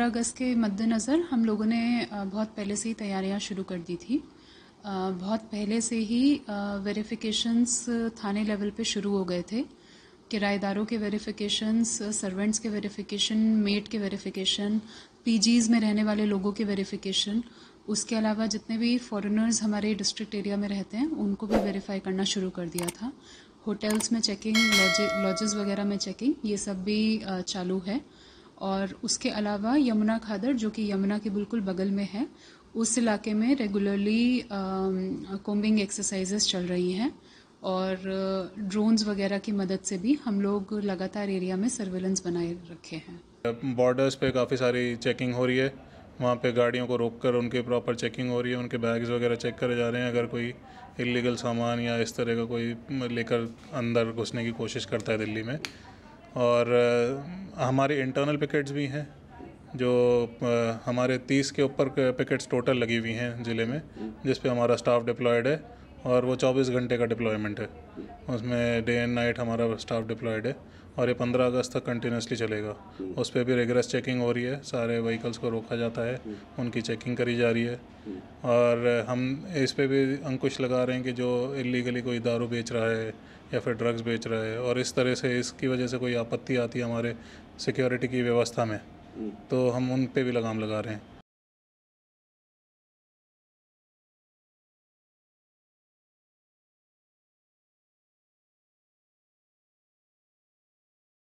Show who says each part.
Speaker 1: अगस्त के मद्देनज़र हम लोगों ने बहुत पहले से ही तैयारियां शुरू कर दी थी। बहुत पहले से ही वेरिफिकेशंस थाने लेवल पे शुरू हो गए थे। किराएदारों के वेरिफिकेशंस, सर्वेंट्स के वेरिफिकेशन, मेड के वेरिफिकेशन, पीजीज़ में रहने वाले लोगों के वेरिफिकेशन, उसके अलावा जितने भी फॉरेनर्स हमारे डिस्ट्रिक्ट एरिया में रहते हैं उनको भी वेरीफाई करना शुरू कर दिया था। होटल्स में चेकिंग, लॉजेस वगैरह में चेकिंग, ये सब भी चालू है। और उसके अलावा यमुना खादर, जो कि यमुना के बिल्कुल बगल में है, उस इलाके में रेगुलरली कोम्बिंग एक्सरसाइजेस चल रही हैं और ड्रोन्स वगैरह की मदद से भी हम लोग लगातार एरिया में सर्विलेंस बनाए रखे हैं।
Speaker 2: बॉर्डर्स पे काफ़ी सारी चेकिंग हो रही है, वहाँ पे गाड़ियों को रोककर उनके प्रॉपर चेकिंग हो रही है, उनके बैग्स वगैरह चेक करे जा रहे हैं। अगर कोई इलीगल सामान या इस तरह का कोई लेकर अंदर घुसने की कोशिश करता है दिल्ली में। और हमारी इंटरनल पिकेट्स भी हैं, जो हमारे 30 के ऊपर पिकेट्स टोटल लगी हुई हैं ज़िले में, जिस पे हमारा स्टाफ डिप्लॉयड है और वो 24 घंटे का डिप्लॉयमेंट है। उसमें डे एंड नाइट हमारा स्टाफ डिप्लॉयड है और ये 15 अगस्त तक कंटिन्यूसली चलेगा। उस पर भी रिगरस चेकिंग हो रही है, सारे व्हीकल्स को रोका जाता है, उनकी चेकिंग करी जा रही है। और हम इस पे भी अंकुश लगा रहे हैं कि जो इलीगली कोई दारू बेच रहा है या फिर ड्रग्स बेच रहा है और इस तरह से इसकी वजह से कोई आपत्ति आती है हमारे सिक्योरिटी की व्यवस्था में, तो हम उन पे भी लगाम लगा रहे हैं।